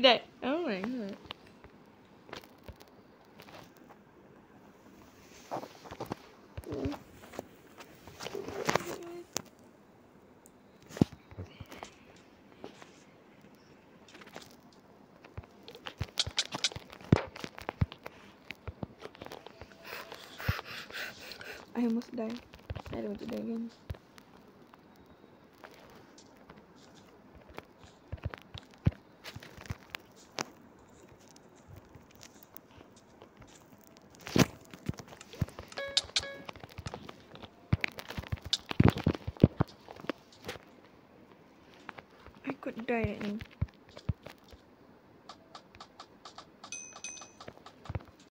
like that. Oh my god. I almost died. I don't want to die again. I could die right now.